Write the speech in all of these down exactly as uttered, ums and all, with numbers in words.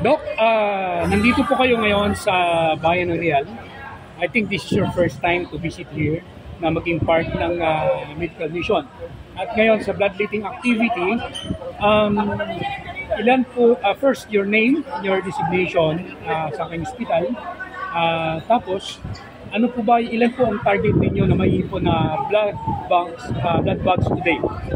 Doc, ah, nandito po kayo ngayon sa Bayan ng Real. I think this is your first time to visit here na maging part ng ah, medical mission. At ngayon sa bloodletting activity, um, ilan po, ah, first your name, your designation ah, sa aking hospital. Ah, tapos, ano po ba, ilan po ang target ninyo na maiipon na blood bags, ah, blood bags today?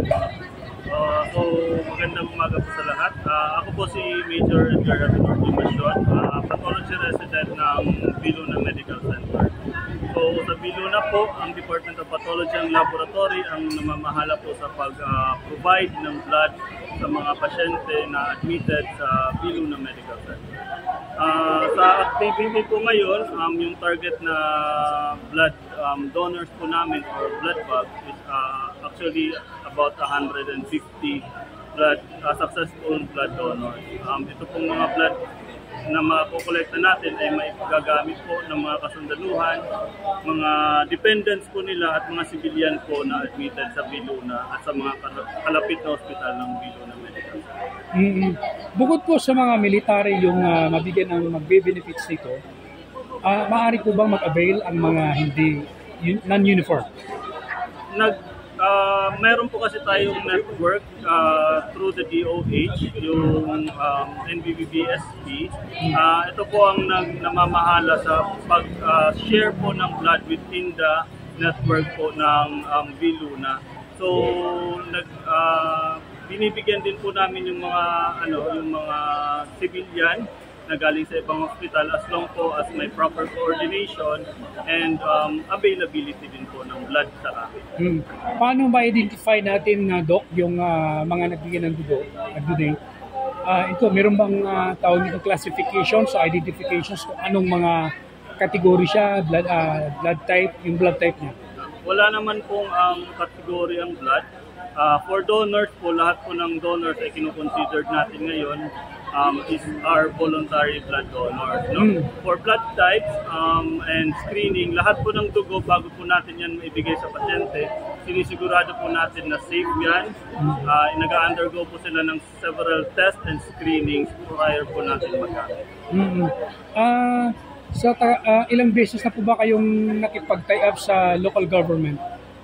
Uh, so, magandang umaga po sa lahat. Uh, ako po si Major Edgar Rapitor Dimasyon, uh, pathology resident ng Viluna Medical Center. So, sa Viluna po, ang Department of Pathology ang laboratory ang namamahala po sa pag-provide uh, ng blood sa mga pasyente na admitted sa Viluna Medical Center. Uh, sa activity po ngayon, um, yung target na blood um, donors po namin or blood bag is uh, actually about one hundred fifty blood, uh, successful blood donors. Um, ito pong mga blood na makukolekta natin ay maigagamit po ng mga kasundaluhan, mga dependents po nila at mga civilian po na admitted sa Viluna at sa mga kalapit na hospital ng Viluna Medical Center. Mm-hmm. Bukod po sa mga military yung uh, mabigyan ng magbe-benefits nito, uh, maaari po bang mag-avail ang mga hindi non-uniform? Nag Uh, meron po kasi tayong network uh, through the D O H, yung um, N B B B S P. Uh, ito po ang nag, namamahala sa pag-share uh, po ng blood within the network po ng um, Viluna. So, nag, uh, binibigyan din po namin yung mga, ano, yung mga civilian na galing sa ibang hospital as long po as may proper coordination and um, availability din po ng blood sa akin. Hmm. Paano ba identify natin na uh, Doc yung uh, mga nagbigay ng dugo, nag-donate? Uh, ito, meron bang uh, tawag nito classifications o identifications kung anong mga kategory siya, blood, uh, blood type, yung blood type niya? Wala naman pong ang um, kategory ang blood. Uh, for donors po, lahat po ng donors ay kinukonsidered natin ngayon Um, is our voluntary blood donors. No? Mm. For blood types um, and screening, lahat po ng dugo bago po natin yan maibigay sa pasyente, sinisigurado po natin na safe yan. Uh, nag-undergo po sila ng several tests and screenings prior po natin magamit. Mm-hmm. Uh, sa ta- uh, ilang beses na po ba kayong nakipag-tie up sa local government?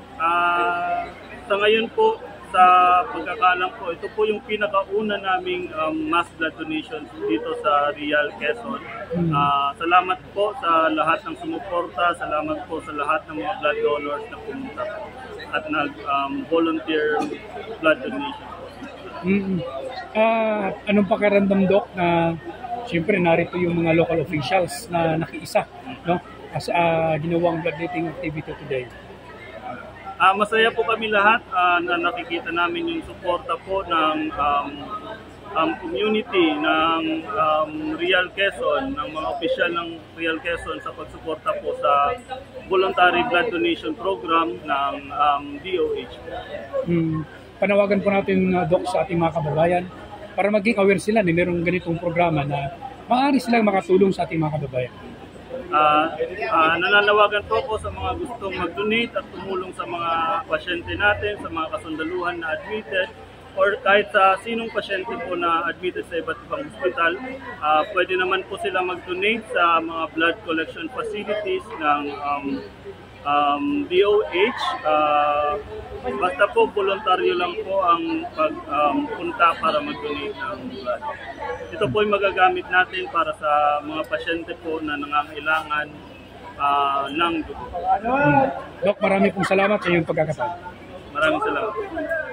Uh, sa ngayon po, sa pagkakalam ko, ito po yung pinakauna naming um, mass blood donations dito sa Real, Quezon. Uh, salamat po sa lahat ng sumuporta, salamat po sa lahat ng mga blood donors na pumunta po at nag-volunteer um, blood donation po. Mm-hmm. Uh, anong pakiramdam, Doc, na siyempre narito yung mga local officials na nakiisa, no? As uh, ginawang bloodletting activity today? Uh, masaya po kami lahat uh, na nakikita namin yung suporta po ng um, um, community ng um, Real Quezon, ng mga opisyal ng Real Quezon sa pagsuporta po sa voluntary blood donation program ng um, D O H. Hmm. Panawagan po natin, uh, Doc, sa ating mga kababayan para maging aware sila na mayroong ganitong programa na maaari silang makatulong sa ating mga kababayan. Uh, uh, nananawagan po ako sa mga gustong mag-donate at tumulong sa mga pasyente natin, sa mga kasundaluhan na admitted, or kahit sa sinong pasyente po na admitted sa iba't ibang hospital. Uh, pwede naman po sila mag-donate sa mga blood collection facilities ng um, um, D O H. Uh, basta po voluntaryo lang po ang pagpunta um, para mag-donate ng blood. Ito po ay magagamit natin para sa mga pasyente po na nangangailangan uh, ng dugo. Hmm. Doc, marami pong salamat sa iyong pagkakataon. Maraming salamat.